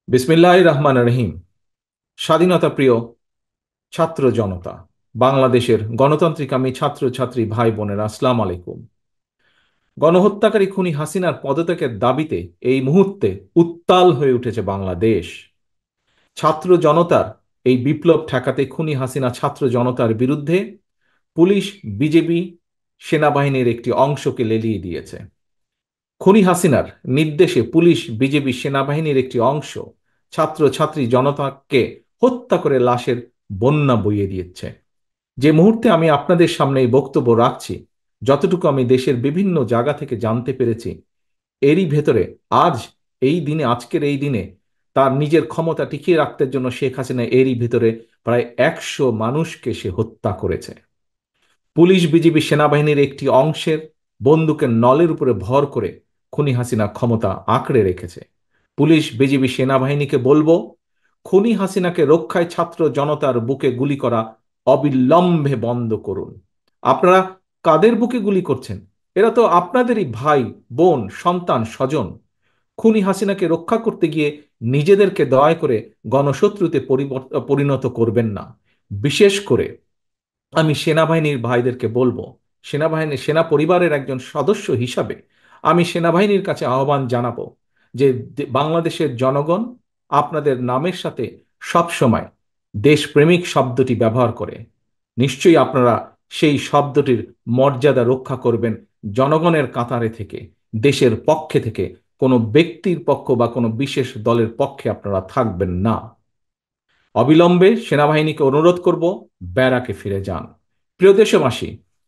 বিসমিল্লাহির রহমান রহিম। স্বাধীনতা প্রিয় ছাত্র জনতা, বাংলাদেশের গণতান্ত্রিক আমি ছাত্রছাত্রী ভাই বোনেরা, আসসালাম আলাইকুম। গণহত্যাকারী খুনি হাসিনার পদত্যাগের দাবিতে এই মুহূর্তে উত্তাল হয়ে উঠেছে বাংলাদেশ। ছাত্র জনতার এই বিপ্লব ঠেকাতে খুনি হাসিনা ছাত্র জনতার বিরুদ্ধে পুলিশ, বিজেপি, সেনাবাহিনীর একটি অংশকে লেলিয়ে দিয়েছে। খুনি হাসিনার নির্দেশে পুলিশ, বিজেপি, সেনাবাহিনীর একটি অংশ ছাত্র ছাত্রী জনতাকে হত্যা করে লাশের বন্যা বইয়ে দিচ্ছে। যে মুহূর্তে আমি আপনাদের সামনে এই বক্তব্য রাখছি, যতটুকু আমি দেশের বিভিন্ন জায়গা থেকে জানতে পেরেছি, এরই ভেতরে আজ আজকের এই দিনে তার নিজের ক্ষমতা টিকিয়ে রাখতে জন্য শেখ হাসিনা এরই ভিতরে প্রায় 100 মানুষকে সে হত্যা করেছে। পুলিশ, বিজিবি, সেনাবাহিনীর একটি অংশের বন্দুকের নলের উপরে ভর করে খুনি হাসিনা ক্ষমতা আঁকড়ে রেখেছে। পুলিশ, বিজিবি, সেনাবাহিনীকে বলবো, খুনি হাসিনাকে রক্ষায় ছাত্র জনতার বুকে গুলি করা অবিলম্বে বন্ধ করুন। আপনারা কাদের বুকে গুলি করছেন? এরা তো আপনাদেরই ভাই, বোন, সন্তান, স্বজন। খুনি হাসিনাকে রক্ষা করতে গিয়ে নিজেদেরকে দয়া করে গণশত্রুতে পরিণত করবেন না। বিশেষ করে আমি সেনাবাহিনীর ভাইদেরকে বলবো, সেনা পরিবারের একজন সদস্য হিসাবে আমি সেনাবাহিনীর কাছে আহ্বান জানাবো যে বাংলাদেশের জনগণ আপনাদের নামের সাথে সব সময় দেশপ্রেমিক শব্দটি ব্যবহার করে। নিশ্চয়ই আপনারা সেই শব্দটির মর্যাদা রক্ষা করবেন। জনগণের কাতারে থেকে, দেশের পক্ষে থেকে, কোনো ব্যক্তির পক্ষ বা কোনো বিশেষ দলের পক্ষে আপনারা থাকবেন না। অবিলম্বে সেনাবাহিনীকে অনুরোধ করব, ব্যারাকে ফিরে যান। প্রিয় দেশবাসী,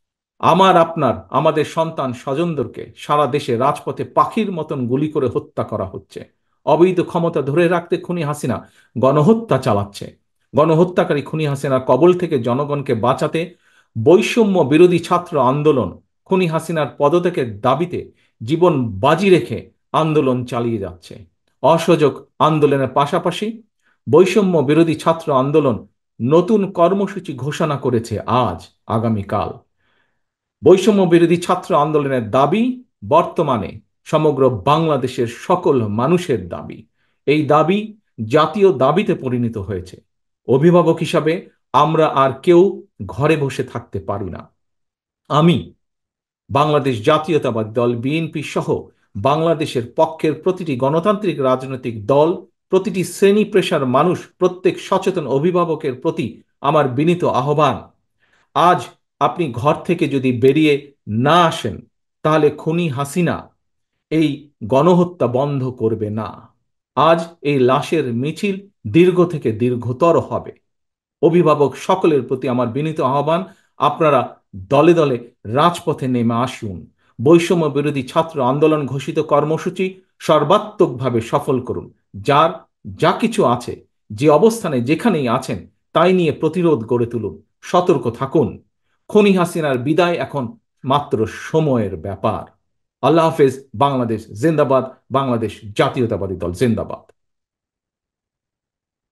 আমাদের সন্তান স্বজনদেরকে সারা দেশে রাজপথে পাখির মতন গুলি করে হত্যা করা হচ্ছে। অবৈধ ক্ষমতা ধরে রাখতে খুনি হাসিনা গণহত্যা চালাচ্ছে। গণহত্যাকারী খুনি হাসিনার কবল থেকে জনগণকে বাঁচাতে বৈষম্য বিরোধী ছাত্র আন্দোলন খুনি হাসিনার পদত্যাগের দাবিতে জীবন বাজি রেখে আন্দোলন চালিয়ে যাচ্ছে। অসহযোগ আন্দোলনের পাশাপাশি বৈষম্য বিরোধী ছাত্র আন্দোলন নতুন কর্মসূচি ঘোষণা করেছে আজ, আগামীকাল। বৈষম্য বিরোধী ছাত্র আন্দোলনের দাবি বর্তমানে সমগ্র বাংলাদেশের সকল মানুষের দাবি। এই দাবি জাতীয় দাবিতে পরিণত হয়েছে। অভিভাবক হিসাবে আমরা আর কেউ ঘরে বসে থাকতে পারি না। আমি বাংলাদেশ জাতীয়তাবাদী দল বিএনপি সহ বাংলাদেশের পক্ষের প্রতিটি গণতান্ত্রিক রাজনৈতিক দল, প্রতিটি শ্রেণী পেশার মানুষ, প্রত্যেক সচেতন অভিভাবকের প্রতি আমার বিনীত আহ্বান, আজ আপনি ঘর থেকে যদি বেরিয়ে না আসেন, তাহলে খুনি হাসিনা এই গণহত্যা বন্ধ করবে না। আজ এই লাশের মিছিল দীর্ঘ থেকে দীর্ঘতর হবে। অভিভাবক সকলের প্রতি আমার বিনীত আহ্বান, আপনারা দলে দলে রাজপথে নেমে আসুন। বৈষম্য বিরোধী ছাত্র আন্দোলন ঘোষিত কর্মসূচি সর্বাত্মকভাবে সফল করুন। যার যা কিছু আছে, যে অবস্থানে যেখানেই আছেন, তাই নিয়ে প্রতিরোধ গড়ে তুলুন। সতর্ক থাকুন। খনি হাসিনার বিদায় এখন মাত্র সময়ের ব্যাপার। আল্লাহ হাফেজ। বাংলাদেশ জিন্দাবাদ। বাংলাদেশ জাতীয়তাবাদী দল জিন্দাবাদ।